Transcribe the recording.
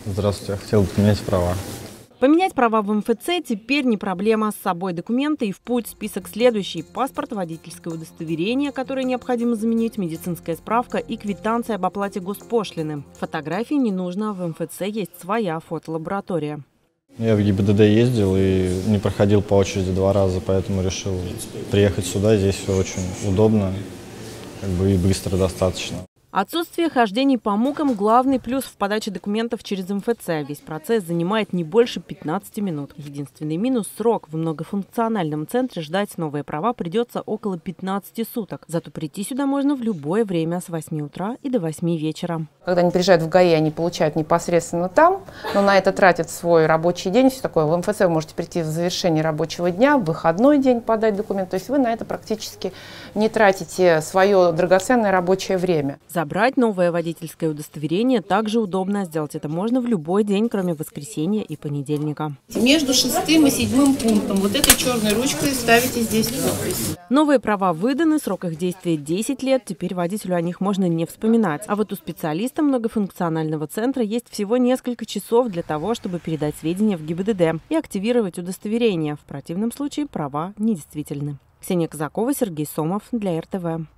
Здравствуйте, я хотел бы поменять права. Поменять права в МФЦ теперь не проблема. С собой документы и в путь. Список следующий: паспорт, водительское удостоверение, которое необходимо заменить, медицинская справка и квитанция об оплате госпошлины. Фотографий не нужно, в МФЦ есть своя фотолаборатория. Я в ГИБДД ездил и не проходил по очереди 2 раза, поэтому решил приехать сюда. Здесь все очень удобно, и быстро достаточно. Отсутствие хождений по мукам – главный плюс в подаче документов через МФЦ. Весь процесс занимает не больше 15 минут. Единственный минус – срок. В многофункциональном центре ждать новые права придется около 15 суток. Зато прийти сюда можно в любое время с 8 утра и до 8 вечера. Когда они приезжают в ГАИ, они получают непосредственно там, но на это тратят свой рабочий день. Все такое. В МФЦ вы можете прийти в завершение рабочего дня, в выходной день подать документ. То есть вы на это практически не тратите свое драгоценное рабочее время. Забрать новое водительское удостоверение также удобно. Сделать это можно в любой день, кроме воскресенья и понедельника. Между 6-м и 7-м пунктом вот этой черной ручкой ставите здесь подпись. Новые права выданы, срок их действия 10 лет. Теперь водителю о них можно не вспоминать. А вот у специалиста многофункционального центра есть всего несколько часов для того, чтобы передать сведения в ГИБДД и активировать удостоверение. В противном случае права недействительны. Ксения Казакова, Сергей Сомов для РТВ.